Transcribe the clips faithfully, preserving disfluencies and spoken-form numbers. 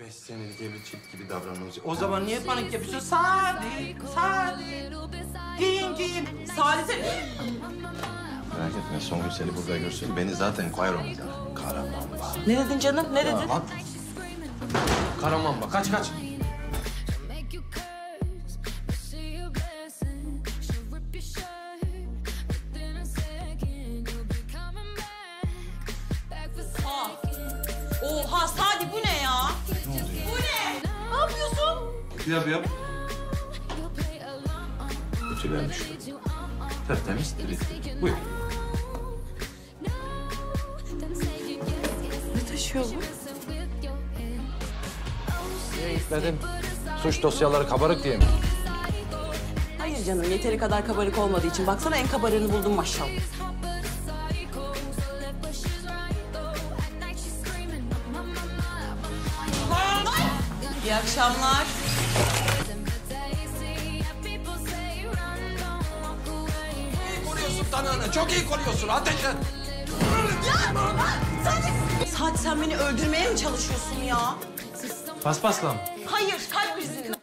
Beş senelik evli çift gibi davranıyorsun. O zaman niye panik yapıyorsun? Sadi, Sadi. Pincim, Sadi sen... Merak etme, Songül seni burada görsün. Beni zaten koyar onu. Karamamba. Ne dedin canım, ne dedin? Bak. Karamamba, kaç kaç. Oha Sadi bu ne ya? Bu ne? Ne yapıyorsun? Yap yap. Ütülenmiş. Tertemiz, diri. Buyur. Ne taşıyor bu? Niye gitmedin? Suç dosyaları kabarık diye mi? Hayır canım, yeteri kadar kabarık olmadığı için. Baksana en kabarığını buldum maşallah. İyi akşamlar. İyi koruyorsun tanığını, çok iyi koruyorsun. Ateş et. Sadi sen beni öldürmeye mi çalışıyorsun ya? Paspasla mı? Hayır, kalp krizini.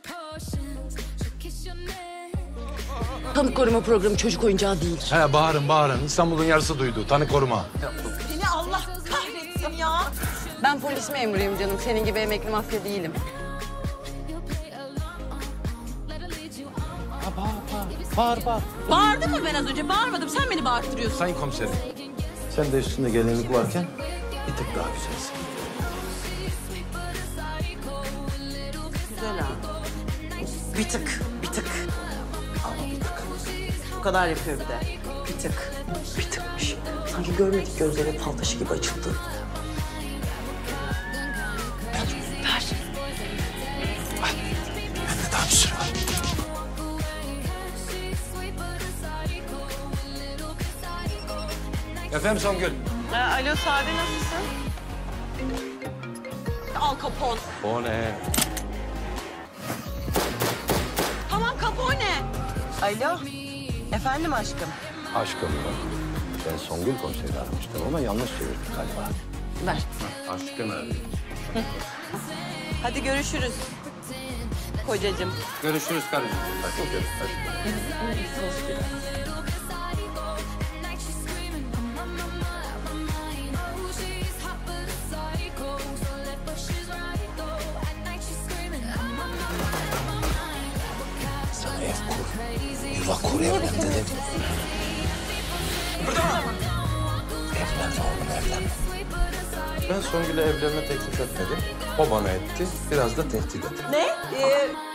Tanık koruma programı çocuk oyuncağı değil. He bağırın bağırın. İstanbul'un yarısı duydu. Tanık koruma. Seni Allah kahretsin ya. Ben polis memuruyum canım. Senin gibi emekli mafya değilim. Ha, bağır bağır. Bağır bağır. Bağırdım mı ben az önce? Bağırmadım. Sen beni bağırttırıyorsun. Sayın komiserim. Sen de üstünde gelinlik varken bir tık daha güzelsin. Güzel ha. Bir tık, bir tık. Ama bir tık. Bu kadar yapıyor bir de. Bir tık. Bir tıkmış. Sanki görmedik gözleri fal taşı gibi açıldı. Ver. Bende daha bir sürü var. Efendim Songül. alo Sade nasılsın? Al Capone. O ne? Tamam Capone. Alo. Efendim aşkım. Aşkım mı? Ben Songül komiseri aramıştım ama yanlış çevirdim galiba. Ver. Aşkın arıyor. Hadi görüşürüz. Kocacığım. Görüşürüz karıcığım. Hadi gel, hadi. Sana ev kur, yuva kur evlen dedim. Evlenme oğlum, evlenme. Ben Songül'e evlenme teklif etmedim. O bana etti. Biraz da tehdit etti. Ne? Ee,